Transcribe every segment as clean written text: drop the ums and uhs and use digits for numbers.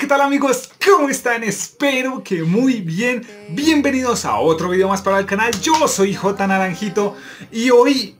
¿Qué tal amigos? ¿Cómo están? Espero que muy bien. Bienvenidos a otro video más para el canal. Yo soy J Naranjito y hoy,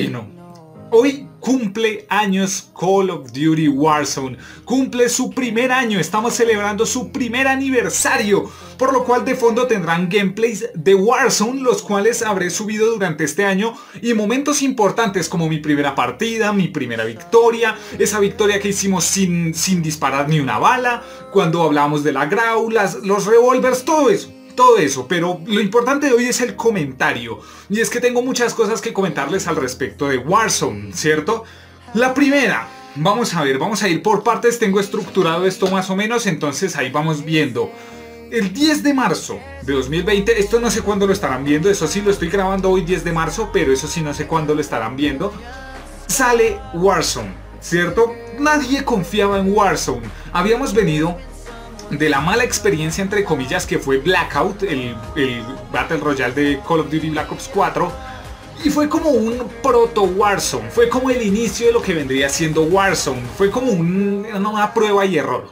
hoy cumple años Call of Duty Warzone. Cumple su primer año, estamos celebrando su primer aniversario, por lo cual de fondo tendrán gameplays de Warzone, los cuales habré subido durante este año, y momentos importantes como mi primera partida, mi primera victoria, esa victoria que hicimos sin disparar ni una bala, cuando hablábamos de la Grau, los revólveres, todo eso, pero lo importante de hoy es el comentario, y es que tengo muchas cosas que comentarles al respecto de Warzone, ¿cierto? La primera, vamos a ir por partes, tengo estructurado esto más o menos, entonces ahí vamos viendo. El 10 de marzo de 2020, esto no sé cuándo lo estarán viendo, eso sí lo estoy grabando hoy 10 de marzo, pero eso sí no sé cuándo lo estarán viendo, sale Warzone, ¿cierto? Nadie confiaba en Warzone, habíamos venido de la mala experiencia entre comillas que fue Blackout, el Battle Royale de Call of Duty Black Ops 4, y fue como un proto Warzone, fue como el inicio de lo que vendría siendo Warzone, fue como una prueba y error,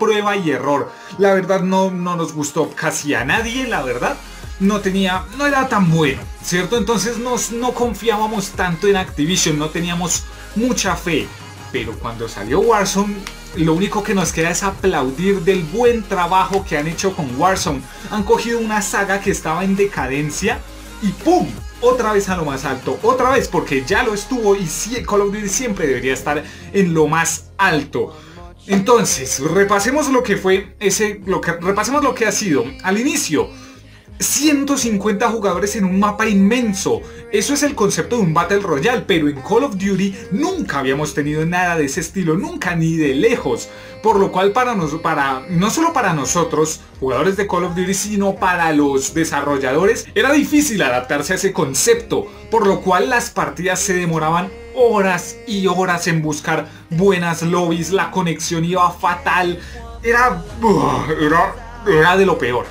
la verdad no nos gustó casi a nadie, la verdad, no era tan bueno, ¿cierto? Entonces no confiábamos tanto en Activision, no teníamos mucha fe. Pero cuando salió Warzone, lo único que nos queda es aplaudir del buen trabajo que han hecho con Warzone. Han cogido una saga que estaba en decadencia y ¡pum! Otra vez a lo más alto. Otra vez, porque ya lo estuvo y Call of Duty siempre debería estar en lo más alto. Entonces, repasemos lo que fue repasemos lo que ha sido. Al inicio, 150 jugadores en un mapa inmenso. Eso es el concepto de un Battle Royale, pero en Call of Duty nunca habíamos tenido nada de ese estilo, nunca, ni de lejos. Por lo cual no solo para nosotros, jugadores de Call of Duty, sino para los desarrolladores, era difícil adaptarse a ese concepto, por lo cual las partidas se demoraban horas y horas en buscar buenas lobbies, la conexión iba fatal, era de lo peor,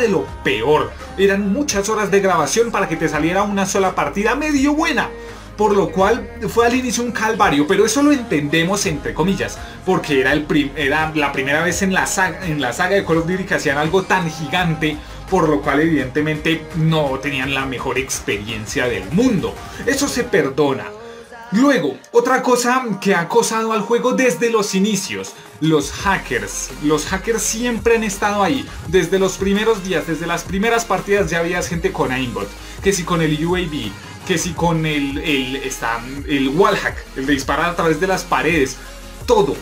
eran muchas horas de grabación para que te saliera una sola partida medio buena, por lo cual fue al inicio un calvario, pero eso lo entendemos entre comillas, porque era la primera vez en la saga de Call of Duty que hacían algo tan gigante, por lo cual evidentemente no tenían la mejor experiencia del mundo, eso se perdona. Luego, otra cosa que ha acosado al juego desde los inicios, los hackers. Los hackers siempre han estado ahí, desde los primeros días, desde las primeras partidas ya había gente con aimbot, que si con el UAV, que si con el wallhack, el de disparar a través de las paredes, todo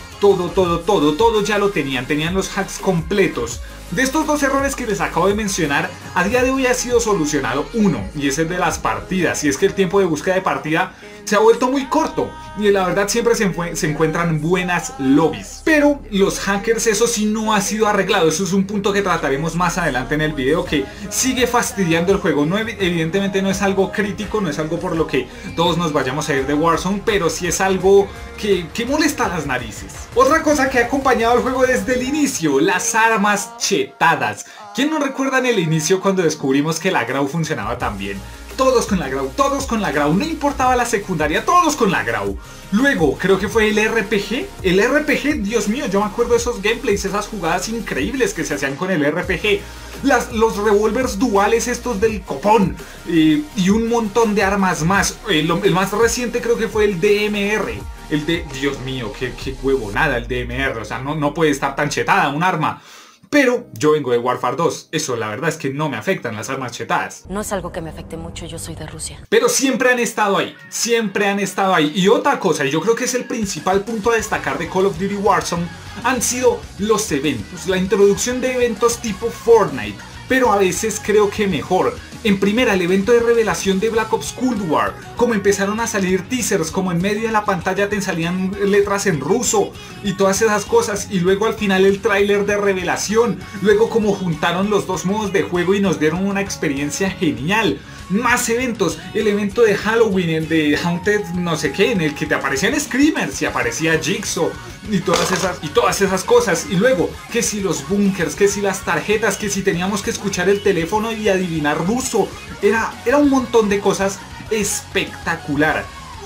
ya lo tenían los hacks completos. De estos dos errores que les acabo de mencionar, a día de hoy ha sido solucionado uno, y es el de las partidas, y es que el tiempo de búsqueda de partida se ha vuelto muy corto, y la verdad siempre se encuentran buenas lobbies. Pero los hackers, eso sí no ha sido arreglado, eso es un punto que trataremos más adelante en el video, que sigue fastidiando el juego. No, evidentemente no es algo crítico, no es algo por lo que todos nos vayamos a ir de Warzone, pero sí es algo que molesta las narices. Otra cosa que ha acompañado al juego desde el inicio, las armas chetadas. ¿Quién no recuerda en el inicio cuando descubrimos que la Grau funcionaba tan bien? Todos con la Grau, no importaba la secundaria, todos con la Grau. Luego, creo que fue el RPG, Dios mío, yo me acuerdo de esos gameplays, esas jugadas increíbles que se hacían con el RPG. Los revólveres duales estos del copón, y un montón de armas más. El más reciente creo que fue el DMR. Dios mío, qué huevonada el DMR, o sea, no puede estar tan chetada un arma. Pero yo vengo de Warfare 2, eso la verdad es que no me afectan las armas chetadas. No es algo que me afecte mucho, yo soy de Rusia. Pero siempre han estado ahí, Y otra cosa, y yo creo que es el principal punto a destacar de Call of Duty Warzone, han sido los eventos, la introducción de eventos tipo Fortnite, pero a veces creo que mejor. En primera, el evento de revelación de Black Ops Cold War, como empezaron a salir teasers, como en medio de la pantalla te salían letras en ruso y todas esas cosas, y luego al final el tráiler de revelación, luego como juntaron los dos modos de juego y nos dieron una experiencia genial. Más eventos, el evento de Halloween, el de Haunted no sé qué, en el que te aparecían screamers y aparecía Jigsaw y todas esas cosas, y luego que si los bunkers, que si las tarjetas, que si teníamos que escuchar el teléfono y adivinar ruso, era un montón de cosas espectacular.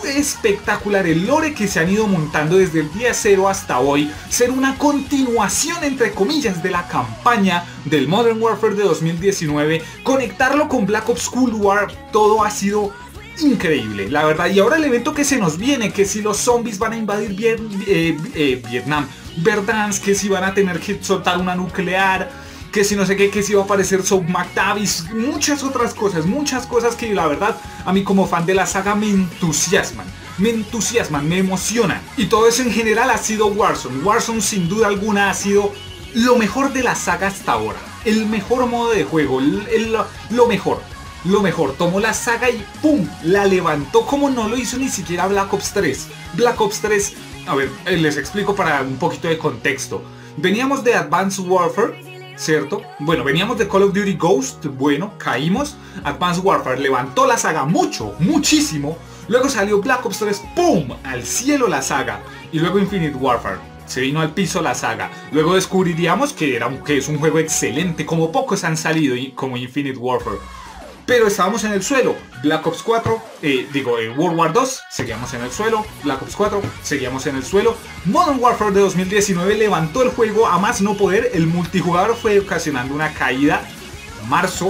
espectacular el lore que se han ido montando desde el día 0 hasta hoy, ser una continuación entre comillas de la campaña del Modern Warfare de 2019, conectarlo con Black Ops Cold War, todo ha sido increíble, la verdad. Y ahora el evento que se nos viene, que si los zombies van a invadir Vietnam, Verdansk, que si van a tener que soltar una nuclear, que si no sé qué, que si va a aparecer Soap McTavish, muchas otras cosas que la verdad a mí como fan de la saga me entusiasman, me emocionan. Y todo eso en general ha sido Warzone. Warzone sin duda alguna ha sido lo mejor de la saga hasta ahora, el mejor modo de juego, lo mejor, tomó la saga y ¡pum! La levantó como no lo hizo ni siquiera Black Ops 3. Black Ops 3, a ver, les explico para un poquito de contexto. Veníamos de Advanced Warfare, ¿cierto? Bueno, veníamos de Call of Duty Ghost, bueno, caímos. Advanced Warfare levantó la saga muchísimo. Luego salió Black Ops 3, ¡pum! Al cielo la saga. Y luego Infinite Warfare, se vino al piso la saga. Luego descubriríamos que es un juego excelente, como pocos han salido como Infinite Warfare. Pero estábamos en el suelo. Black Ops 4, World War 2, seguíamos en el suelo. Black Ops 4, seguíamos en el suelo. Modern Warfare de 2019 levantó el juego a más no poder. El multijugador fue ocasionando una caída. Marzo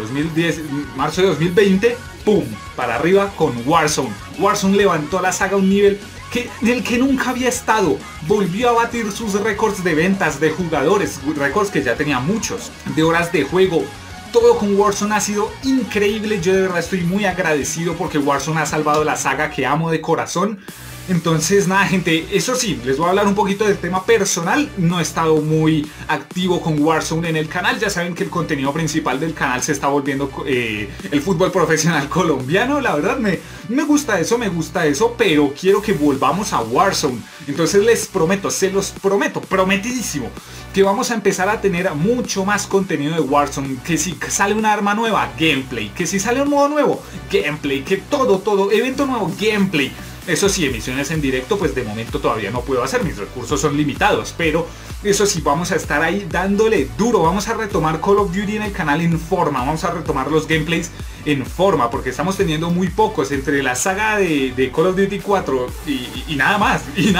de 2020, ¡pum! Para arriba con Warzone. Warzone levantó la saga a un nivel en el que nunca había estado. Volvió a batir sus récords de ventas de jugadores, récords que ya tenía muchos, de horas de juego. Todo con Warzone ha sido increíble. Yo de verdad estoy muy agradecido porque Warzone ha salvado la saga que amo de corazón. Entonces nada gente, eso sí, les voy a hablar un poquito del tema personal. No he estado muy activo con Warzone en el canal. Ya saben que el contenido principal del canal se está volviendo el fútbol profesional colombiano. La verdad me gusta eso, pero quiero que volvamos a Warzone. Entonces les prometo, se los prometo, prometidísimo, que vamos a empezar a tener mucho más contenido de Warzone. Que si sale una arma nueva, gameplay. Que si sale un modo nuevo, gameplay. Que todo, evento nuevo, gameplay. Eso sí, emisiones en directo pues de momento todavía no puedo hacer, mis recursos son limitados, pero eso sí, vamos a estar ahí dándole duro. Vamos a retomar Call of Duty en el canal en forma, vamos a retomar los gameplays en forma, porque estamos teniendo muy pocos entre la saga de Call of Duty 4 y nada más,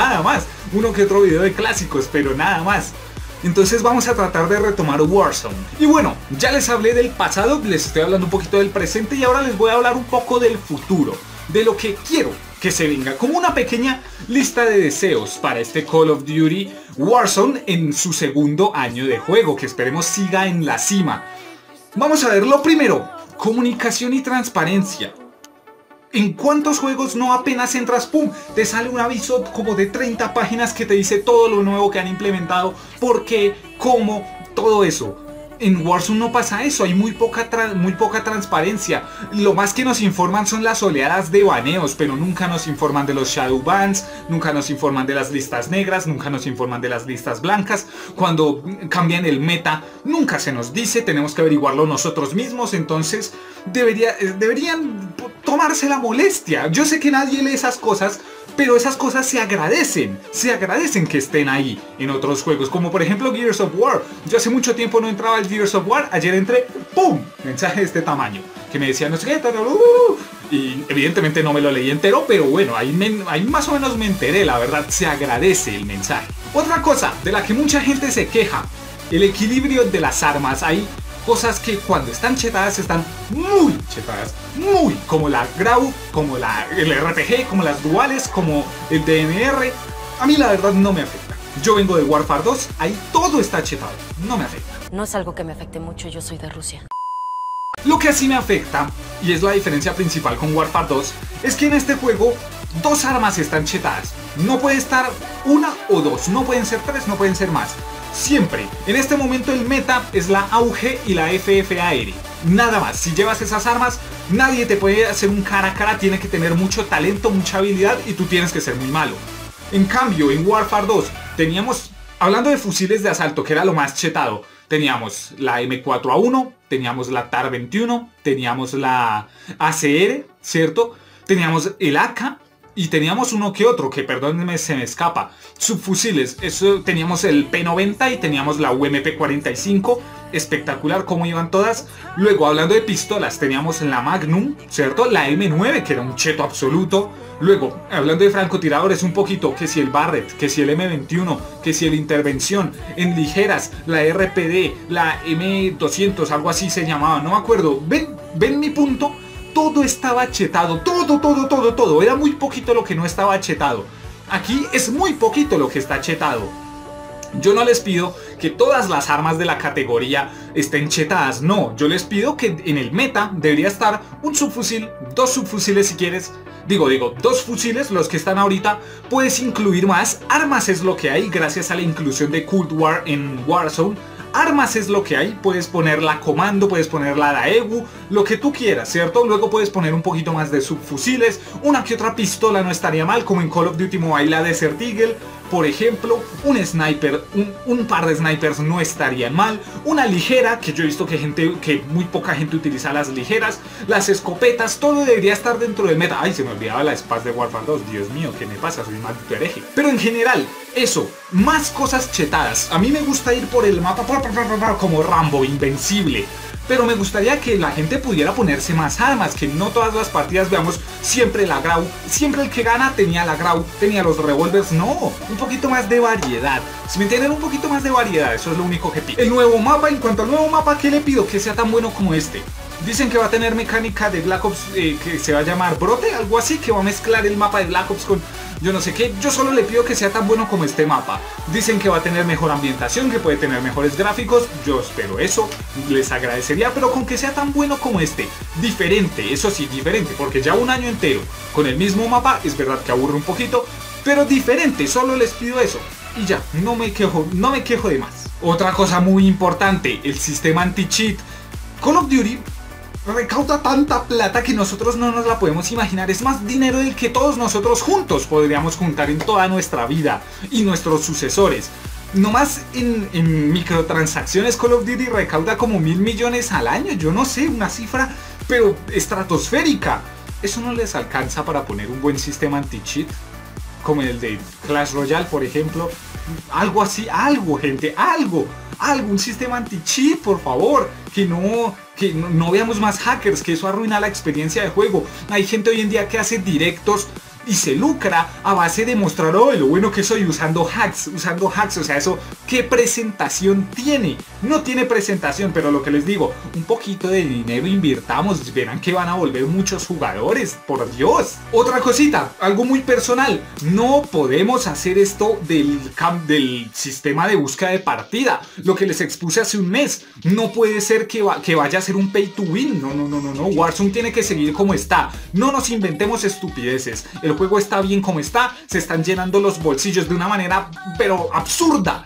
uno que otro video de clásicos, pero nada más. Entonces vamos a tratar de retomar Warzone. Y bueno, ya les hablé del pasado, les estoy hablando un poquito del presente y ahora les voy a hablar un poco del futuro, de lo que quiero que se venga, como una pequeña lista de deseos para este Call of Duty Warzone en su segundo año de juego, que esperemos siga en la cima. Vamos a ver, lo primero, comunicación y transparencia. ¿En cuántos juegos no apenas entras, pum, te sale un aviso como de 30 páginas que te dice todo lo nuevo que han implementado, por qué, cómo, todo eso? En Warzone no pasa eso, hay muy poca transparencia. Lo más que nos informan son las oleadas de baneos, pero nunca nos informan de los shadow bans, nunca nos informan de las listas negras, nunca nos informan de las listas blancas. Cuando cambian el meta, nunca se nos dice, tenemos que averiguarlo nosotros mismos. Entonces deberían tomarse la molestia. Yo sé que nadie lee esas cosas, pero esas cosas se agradecen que estén ahí en otros juegos, como por ejemplo Gears of War. Yo hace mucho tiempo no entraba al Gears of War, ayer entré, ¡pum! Mensaje de este tamaño, que me decía no sé qué, y evidentemente no me lo leí entero, pero bueno, ahí más o menos me enteré, la verdad, se agradece el mensaje. Otra cosa de la que mucha gente se queja, el equilibrio de las armas. Hay cosas que cuando están chetadas están muy chetadas, como la Grau, como el RPG, como las duales, como el DMR. A mí la verdad no me afecta. Yo vengo de Warfare 2, ahí todo está chetado, no me afecta. No es algo que me afecte mucho, yo soy de Rusia. Lo que así me afecta, y es la diferencia principal con Warfare 2, es que en este juego dos armas están chetadas. No puede estar una o dos, no pueden ser tres, no pueden ser más. Siempre, en este momento el meta es la AUG y la FFAR. Nada más, si llevas esas armas, nadie te puede hacer un cara a cara, tiene que tener mucho talento, mucha habilidad y tú tienes que ser muy malo. En cambio, en Warfare 2 teníamos, hablando de fusiles de asalto, que era lo más chetado, teníamos la M4A1, teníamos la TAR-21, teníamos la ACR, ¿cierto? Teníamos el AK y teníamos uno que otro, que perdónenme, se me escapa. Subfusiles, eso teníamos el P90 y teníamos la UMP-45 espectacular cómo iban todas. Luego, hablando de pistolas, teníamos la Magnum, ¿cierto? La M9, que era un cheto absoluto. Luego, hablando de francotiradores, un poquito, que si el Barrett, que si el M21, que si el Intervención. En ligeras, la RPD, la M200, algo así se llamaba, no me acuerdo. ¿Ven mi punto? Todo estaba chetado, todo. Era muy poquito lo que no estaba chetado. Aquí es muy poquito lo que está chetado. Yo no les pido que todas las armas de la categoría estén chetadas, no. Yo les pido que en el meta debería estar un subfusil, 2 subfusiles si quieres. Digo, 2 fusiles, los que están ahorita. Puedes incluir más. Armas es lo que hay gracias a la inclusión de Cold War en Warzone. Armas es lo que hay, puedes poner la Comando, puedes poner la Daewoo, lo que tú quieras, ¿cierto? Luego puedes poner un poquito más de subfusiles, una que otra pistola no estaría mal, como en Call of Duty Mobile la Desert Eagle, por ejemplo, un sniper, un par de snipers no estarían mal, una ligera, que yo he visto que muy poca gente utiliza las ligeras, las escopetas, todo debería estar dentro del meta. Ay, se me olvidaba la Spaz de Warfare 2, Dios mío, ¿qué me pasa? Soy un maldito hereje. Pero en general, eso, más cosas chetadas. A mí me gusta ir por el mapa como Rambo, invencible. Pero me gustaría que la gente pudiera ponerse más armas, que no todas las partidas veamos siempre la Grau, siempre el que gana tenía la Grau, tenía los revólveres, no, un poquito más de variedad. Si me entienden, un poquito más de variedad, eso es lo único que pido. El nuevo mapa, en cuanto al nuevo mapa, ¿qué le pido? Que sea tan bueno como este. Dicen que va a tener mecánica de Black Ops que se va a llamar Brote, algo así, que va a mezclar el mapa de Black Ops con yo no sé qué. Yo solo le pido que sea tan bueno como este mapa. Dicen que va a tener mejor ambientación, que puede tener mejores gráficos. Yo espero eso, les agradecería, pero con que sea tan bueno como este. Diferente, eso sí, diferente, porque ya un año entero con el mismo mapa, es verdad que aburre un poquito, pero diferente, solo les pido eso. Y ya, no me quejo de más. Otra cosa muy importante, el sistema anti-cheat. Call of Duty recauda tanta plata que nosotros no nos la podemos imaginar. Es más dinero del que todos nosotros juntos podríamos juntar en toda nuestra vida y nuestros sucesores. Nomás en microtransacciones Call of Duty recauda como 1000 millones al año. Yo no sé, una cifra pero estratosférica. ¿Eso no les alcanza para poner un buen sistema anti-cheat? Como el de Clash Royale, por ejemplo. Algo así, algo, gente, algo, un sistema anti-cheat, por favor. Que no veamos más hackers, que eso arruina la experiencia de juego. Hay gente hoy en día que hace directos y se lucra a base de mostrar, oh, lo bueno que soy usando hacks, o sea, eso, ¿qué presentación tiene? No tiene presentación, pero lo que les digo, un poquito de dinero invirtamos, verán que van a volver muchos jugadores, por Dios. Otra cosita, algo muy personal, no podemos hacer esto del sistema de búsqueda de partida, lo que les expuse hace un mes. No puede ser que vaya a ser un pay to win, no, Warzone tiene que seguir como está, no nos inventemos estupideces. El juego está bien como está, se están llenando los bolsillos de una manera pero absurda.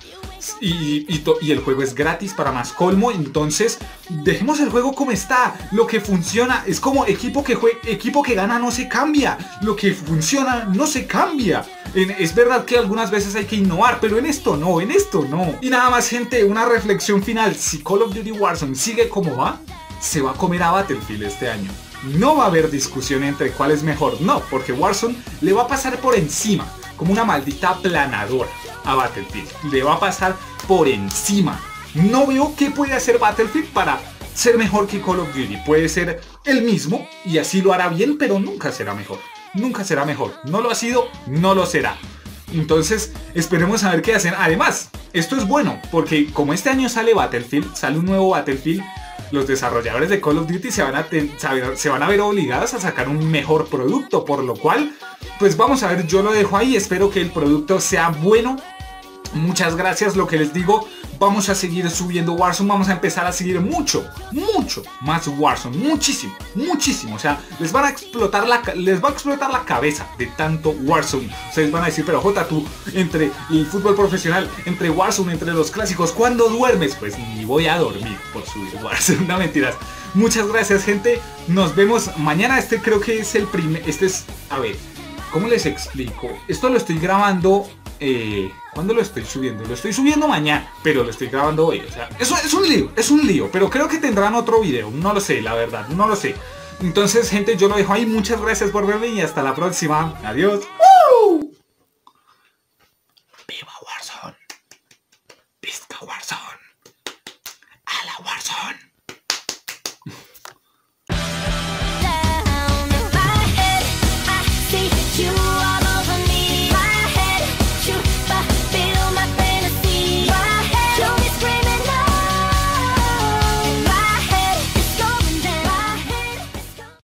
Y el juego es gratis para más colmo, entonces dejemos el juego como está. Lo que funciona es como equipo que gana no se cambia, lo que funciona no se cambia. Es verdad que algunas veces hay que innovar, pero en esto no. Y nada más, gente, una reflexión final. Si Call of Duty Warzone sigue como va, se va a comer a Battlefield este año. No va a haber discusión entre cuál es mejor, no, porque Warzone le va a pasar por encima, como una maldita aplanadora a Battlefield. Le va a pasar por encima. No veo qué puede hacer Battlefield para ser mejor que Call of Duty. Puede ser el mismo y así lo hará bien, pero nunca será mejor. Nunca será mejor. No lo ha sido, no lo será. Entonces esperemos a ver qué hacen. Además, esto es bueno, porque como este año sale Battlefield, sale un nuevo Battlefield, los desarrolladores de Call of Duty se van a ver obligados a sacar un mejor producto, por lo cual, pues vamos a ver, yo lo dejo ahí, espero que el producto sea bueno. Muchas gracias, lo que les digo, vamos a seguir subiendo Warzone, vamos a empezar a seguir mucho más Warzone, muchísimo, o sea, les va a explotar la cabeza de tanto Warzone. Ustedes van a decir, pero Jota, tú, entre el fútbol profesional, entre Warzone, entre los clásicos, ¿cuándo duermes? Pues ni voy a dormir por subir Warzone, no, mentiras. Muchas gracias, gente, nos vemos mañana. Creo que es el primer, a ver, ¿cómo les explico? Esto lo estoy grabando, ¿cuándo lo estoy subiendo? Lo estoy subiendo mañana, pero lo estoy grabando hoy. O sea, eso es un lío, pero creo que tendrán otro video. No lo sé, la verdad, no lo sé. Entonces, gente, yo lo dejo ahí. Muchas gracias por verme y hasta la próxima. Adiós. ¡Woo!